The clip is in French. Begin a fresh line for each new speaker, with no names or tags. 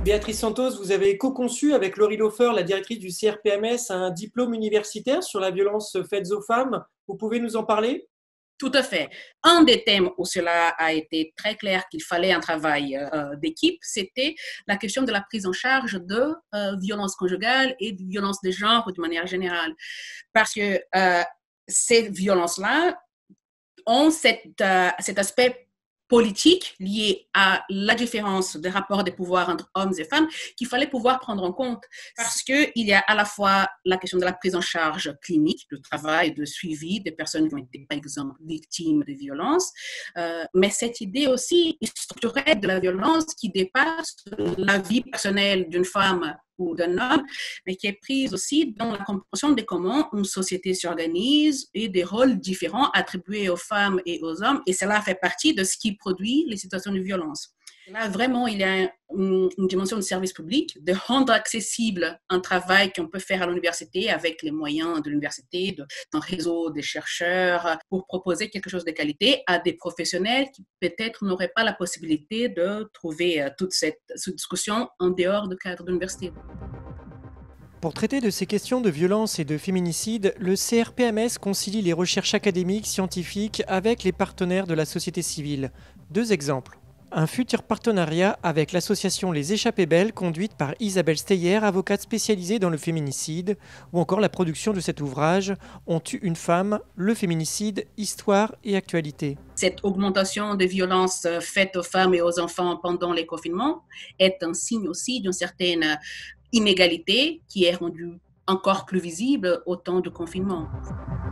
Béatrice Santos, vous avez co-conçu avec Laurie Laufer, la directrice du CRPMS, un diplôme universitaire sur la violence faite aux femmes. Vous pouvez nous en parler?
Tout à fait. Un des thèmes où cela a été très clair qu'il fallait un travail d'équipe, c'était la question de la prise en charge de violences conjugales et de violences de genre de manière générale. Parce que ces violences-là ont cet aspect politique lié à la différence des rapports de pouvoir entre hommes et femmes qu'il fallait pouvoir prendre en compte parce qu'il y a à la fois la question de la prise en charge clinique, le travail de suivi des personnes qui ont été, par exemple, victimes de violences, mais cette idée aussi structurelle de la violence qui dépasse la vie personnelle d'une femme ou d'un homme, mais qui est prise aussi dans la compréhension de comment une société s'organise et des rôles différents attribués aux femmes et aux hommes. Et cela fait partie de ce qui produit les situations de violence. Là, vraiment, il y a une dimension de service public, de rendre accessible un travail qu'on peut faire à l'université avec les moyens de l'université, d'un réseau des chercheurs, pour proposer quelque chose de qualité à des professionnels qui peut-être n'auraient pas la possibilité de trouver toute cette discussion en dehors du cadre de l'université.
Pour traiter de ces questions de violence et de féminicide, le CRPMS concilie les recherches académiques, scientifiques avec les partenaires de la société civile. Deux exemples. Un futur partenariat avec l'association Les Échappées Belles, conduite par Isabelle Steyer, avocate spécialisée dans le féminicide, ou encore la production de cet ouvrage « On tue une femme, le féminicide, histoire et actualité ».
Cette augmentation de violences faites aux femmes et aux enfants pendant les confinements est un signe aussi d'une certaine inégalité qui est rendue encore plus visible au temps du confinement.